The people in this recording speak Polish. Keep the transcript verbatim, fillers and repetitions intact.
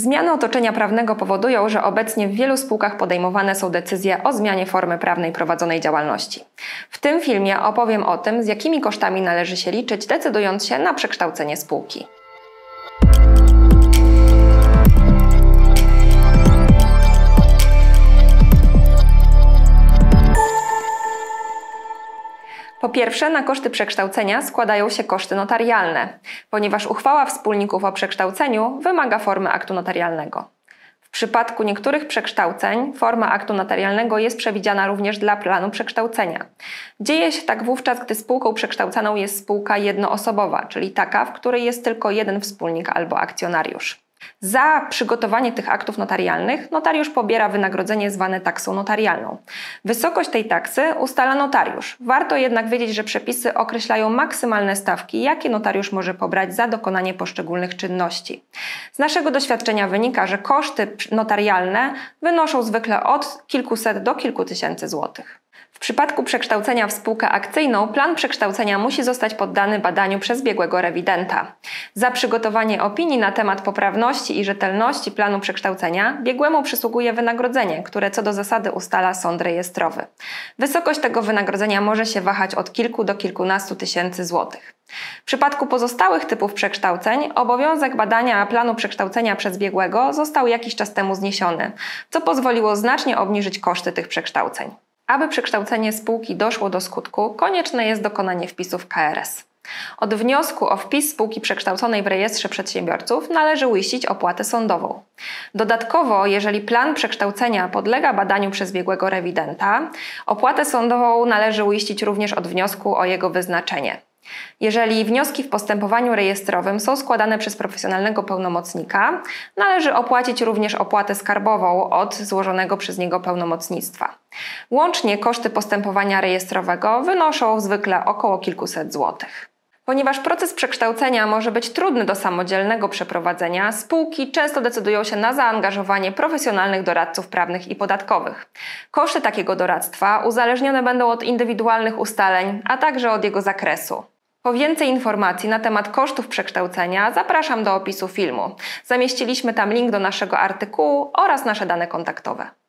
Zmiany otoczenia prawnego powodują, że obecnie w wielu spółkach podejmowane są decyzje o zmianie formy prawnej prowadzonej działalności. W tym filmie opowiem o tym, z jakimi kosztami należy się liczyć, decydując się na przekształcenie spółki. Po pierwsze, na koszty przekształcenia składają się koszty notarialne, ponieważ uchwała wspólników o przekształceniu wymaga formy aktu notarialnego. W przypadku niektórych przekształceń forma aktu notarialnego jest przewidziana również dla planu przekształcenia. Dzieje się tak wówczas, gdy spółką przekształcaną jest spółka jednoosobowa, czyli taka, w której jest tylko jeden wspólnik albo akcjonariusz. Za przygotowanie tych aktów notarialnych notariusz pobiera wynagrodzenie zwane taksą notarialną. Wysokość tej taksy ustala notariusz. Warto jednak wiedzieć, że przepisy określają maksymalne stawki, jakie notariusz może pobrać za dokonanie poszczególnych czynności. Z naszego doświadczenia wynika, że koszty notarialne wynoszą zwykle od kilkuset do kilku tysięcy złotych. W przypadku przekształcenia w spółkę akcyjną plan przekształcenia musi zostać poddany badaniu przez biegłego rewidenta. Za przygotowanie opinii na temat poprawności i rzetelności planu przekształcenia biegłemu przysługuje wynagrodzenie, które co do zasady ustala sąd rejestrowy. Wysokość tego wynagrodzenia może się wahać od kilku do kilkunastu tysięcy złotych. W przypadku pozostałych typów przekształceń obowiązek badania planu przekształcenia przez biegłego został jakiś czas temu zniesiony, co pozwoliło znacznie obniżyć koszty tych przekształceń. Aby przekształcenie spółki doszło do skutku, konieczne jest dokonanie wpisu w K R S. Od wniosku o wpis spółki przekształconej w rejestrze przedsiębiorców należy uiścić opłatę sądową. Dodatkowo, jeżeli plan przekształcenia podlega badaniu przez biegłego rewidenta, opłatę sądową należy uiścić również od wniosku o jego wyznaczenie. Jeżeli wnioski w postępowaniu rejestrowym są składane przez profesjonalnego pełnomocnika, należy opłacić również opłatę skarbową od złożonego przez niego pełnomocnictwa. Łącznie koszty postępowania rejestrowego wynoszą zwykle około kilkuset złotych. Ponieważ proces przekształcenia może być trudny do samodzielnego przeprowadzenia, spółki często decydują się na zaangażowanie profesjonalnych doradców prawnych i podatkowych. Koszty takiego doradztwa uzależnione będą od indywidualnych ustaleń, a także od jego zakresu. Po więcej informacji na temat kosztów przekształcenia zapraszam do opisu filmu. Zamieściliśmy tam link do naszego artykułu oraz nasze dane kontaktowe.